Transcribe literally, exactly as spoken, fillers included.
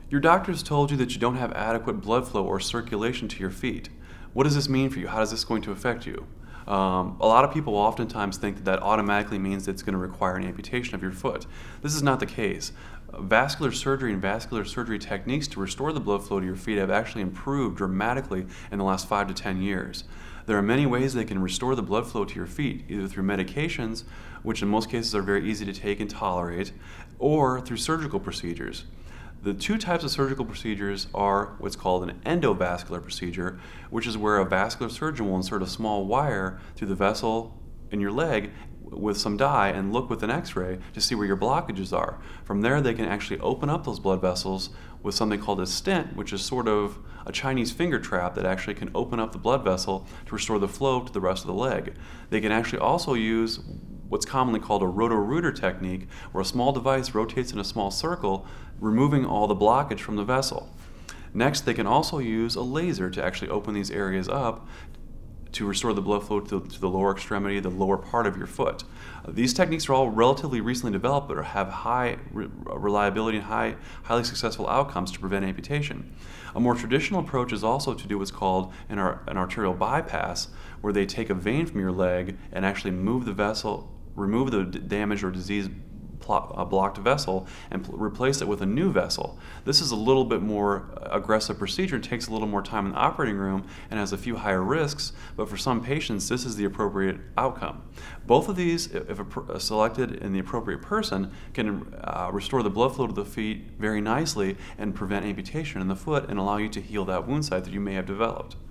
Your doctor's told you that you don't have adequate blood flow or circulation to your feet. What does this mean for you? How is this going to affect you? Um, a lot of people oftentimes think that that automatically means that it's going to require an amputation of your foot. This is not the case. Vascular surgery and vascular surgery techniques to restore the blood flow to your feet have actually improved dramatically in the last five to ten years. There are many ways they can restore the blood flow to your feet, either through medications, which in most cases are very easy to take and tolerate, or through surgical procedures. The two types of surgical procedures are what's called an endovascular procedure, which is where a vascular surgeon will insert a small wire through the vessel in your leg with some dye and look with an x-ray to see where your blockages are. From there, they can actually open up those blood vessels with something called a stent, which is sort of a Chinese finger trap that actually can open up the blood vessel to restore the flow to the rest of the leg. They can actually also use what's commonly called a roto-rooter technique, where a small device rotates in a small circle, removing all the blockage from the vessel. Next, they can also use a laser to actually open these areas up to restore the blood flow to, to the lower extremity, the lower part of your foot. Uh, these techniques are all relatively recently developed, but have high re reliability and high, highly successful outcomes to prevent amputation. A more traditional approach is also to do what's called an, ar an arterial bypass, where they take a vein from your leg and actually move the vessel, remove the damaged or diseased a blocked vessel and replace it with a new vessel. This is a little bit more aggressive procedure, takes a little more time in the operating room, and has a few higher risks, but for some patients this is the appropriate outcome. Both of these, if selected in the appropriate person, can uh, restore the blood flow to the feet very nicely and prevent amputation in the foot and allow you to heal that wound site that you may have developed.